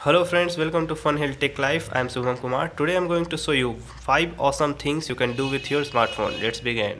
Hello friends, welcome to Fun Hill Tech Life. I am Subham Kumar. Today I am going to show you 5 awesome things you can do with your smartphone. Let's begin.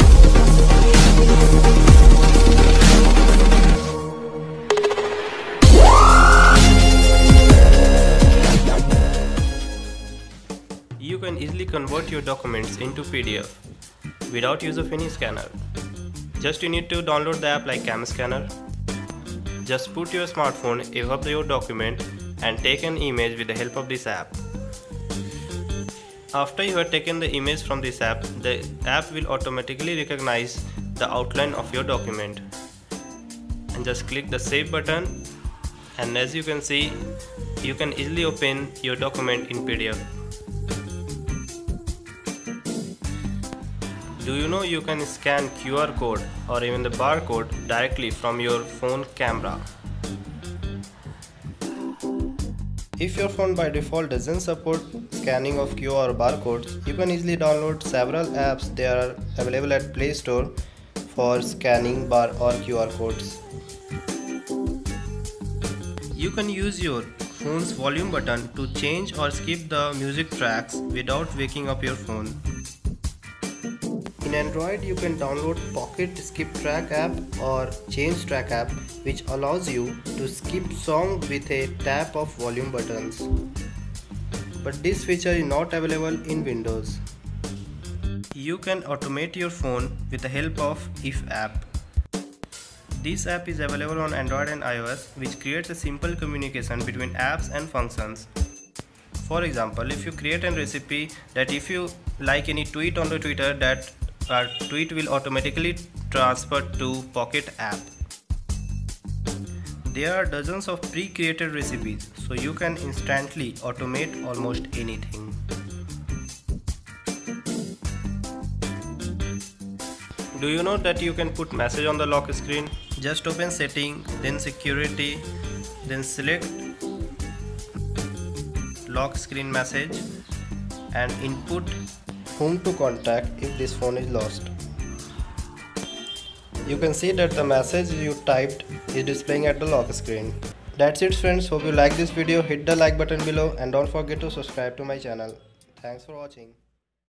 You can easily convert your documents into PDF without use of any scanner. Just you need to download the app like Cam Scanner. Just put your smartphone above your document and take an image with the help of this app. After you have taken the image from this app, the app will automatically recognize the outline of your document. And just click the save button, and as you can see, you can easily open your document in PDF. Do you know you can scan QR code or even the barcode directly from your phone camera? If your phone by default doesn't support scanning of QR or barcodes, you can easily download several apps. They are available at Play Store for scanning bar or QR codes. You can use your phone's volume button to change or skip the music tracks without waking up your phone. In Android, you can download Pocket Skip Track app or Change Track app, which allows you to skip song with a tap of volume buttons. But this feature is not available in Windows. You can automate your phone with the help of If app. This app is available on Android and iOS, which creates a simple communication between apps and functions. For example, if you create a recipe, that if you like any tweet on the Twitter, that tweet will automatically transfer to Pocket app. There are dozens of pre-created recipes, so you can instantly automate almost anything. Do you know that you can put message on the lock screen? Just open setting, then security, then select lock screen message and input whom to contact if this phone is lost. You can see that the message you typed is displaying at the lock screen. That's it friends, hope you like this video. Hit the like button below and don't forget to subscribe to my channel. Thanks for watching.